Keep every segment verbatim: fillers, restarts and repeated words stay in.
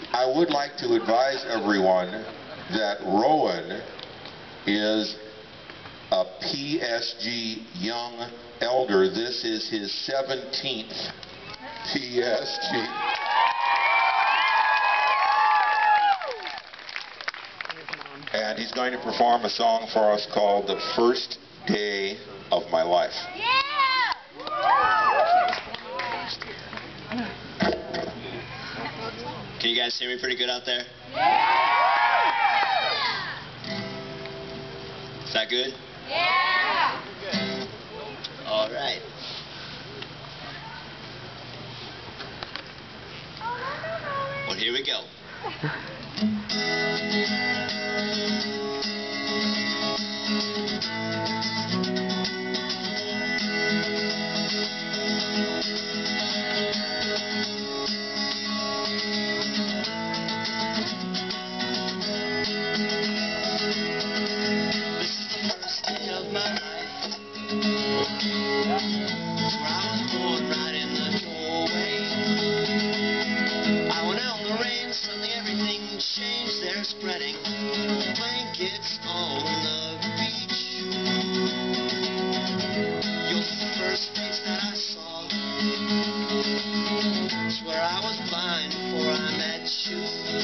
I would like to advise everyone that Rowan is a P S G Young Elder. This is his seventeenth P S G. And he's going to perform a song for us called The First Day of My Life. Can you guys hear me pretty good out there? Is that good? Yeah! All right. Well, here we go. Change, they're spreading blankets on the beach. You're the first face that I saw. Swear I was blind before I met you.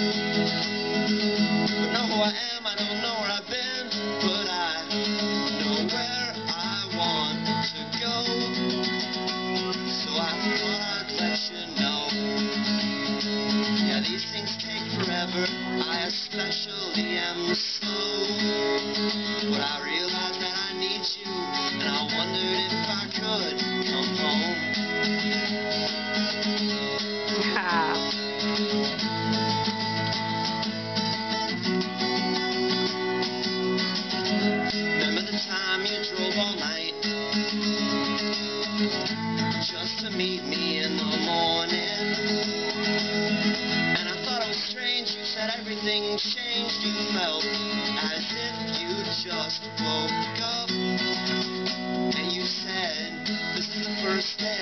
Don't know who I am, I don't know where I've been, but I know where I want to go. So I thought I'd let you know. Yeah, these things take forever. I especially am slow, but I realized that I need you, and I wondered if I could come home. Remember the time you drove all night just to meet me in the morning? Everything changed, you felt as if you just woke up, and you said, this is the first day